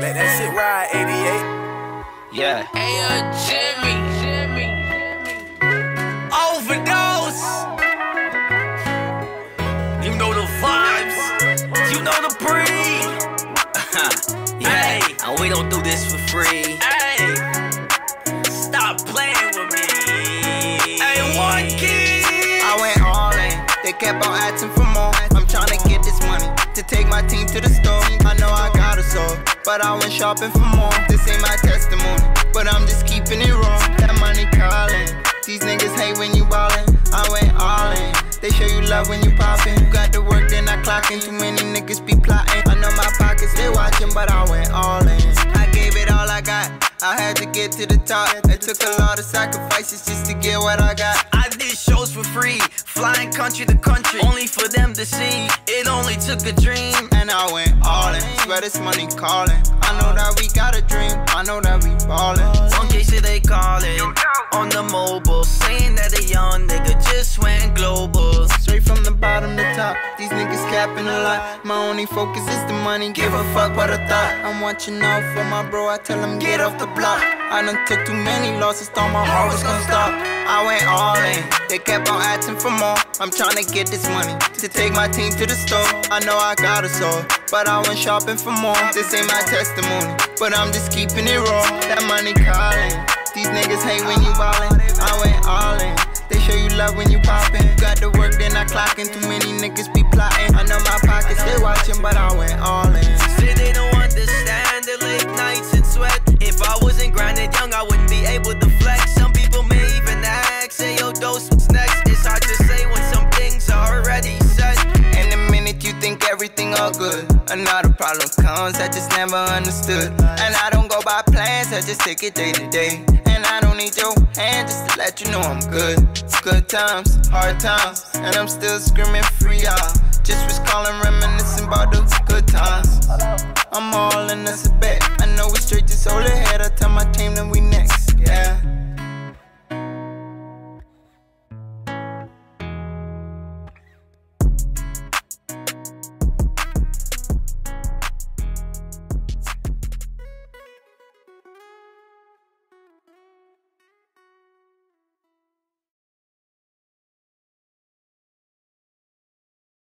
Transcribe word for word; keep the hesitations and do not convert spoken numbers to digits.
Let that shit ride, eighty-eight. Yeah. Hey, uh, Jimmy. Jimmy. Overdose. You know the vibes. You know the breed. Yeah. Hey, and we don't do this for free. Hey. Stop playing with me. Hey, one kid. I went all in. They kept on asking for more. I'm tryna get this money to take my team to the store. I know I got a soul, but I went shopping for more. This ain't my testimony, but I'm just keeping it raw. That money calling. These niggas hate when you ballin'. I went all in. They show you love when you poppin'. You got to work, then I clockin'. Too many niggas be plotting. I know my pockets, they watchin', but I went all in. I gave it all I got. I had to get to the top. It took a lot of sacrifices just to get what I got. I did shows for free, flying country to country, only for them to see. It only took a dream, and I went all in. Swear this money calling. I know that we got a dream. I know that we ballin'. One case they callin' on the mobile, saying that a young nigga just went global. Straight from the bottom to top. These niggas capping a lot. My only focus is the money. Give a fuck what I thought. I'm watching out for my bro. I tell him get off the block. I done took too many losses. Thought my heart was gonna stop. I went all in. They kept on asking for more. I'm tryna get this money to take my team to the store. I know I got a soul, but I went shopping for more. This ain't my testimony, but I'm just keeping it raw. That money calling. These niggas hate when you ballin'. I went all in. They show you love when you poppin'. Got to work, then I clockin'. Too many niggas be plotting. I know my pockets, they watchin', but I went all in. Say they don't understand the late nights and sweat. If I wasn't grinding young, I wouldn't be able to flex. Some people may even ask, say, yo, Dose, what's next? It's hard to say when some things are already set. And the minute you think everything all good, another problem comes I just never understood. And I don't go by plans, I just take it day to day. And I don't need your hand just to let you know I'm good. It's good times, hard times, and I'm still screaming free y'all. Just was calling, reminiscing about those good times. I'm all in, that's a bet. I know we straight just hold ahead. I tell my team that we next, yeah.